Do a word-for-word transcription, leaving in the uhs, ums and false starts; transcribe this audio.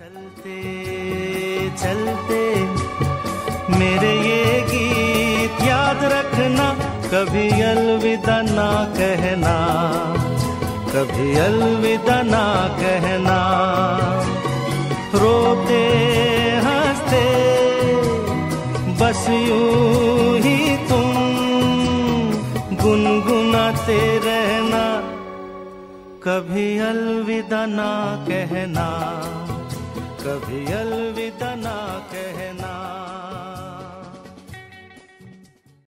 चलते चलते मेरे ये गीत याद रखना, कभी अलविदा ना कहना, कभी अलविदा ना कहना। रोते हंसते बस यूं ही तुम गुनगुनाते रहना, कभी अलविदा ना कहना, कभी अलविदा ना कहना।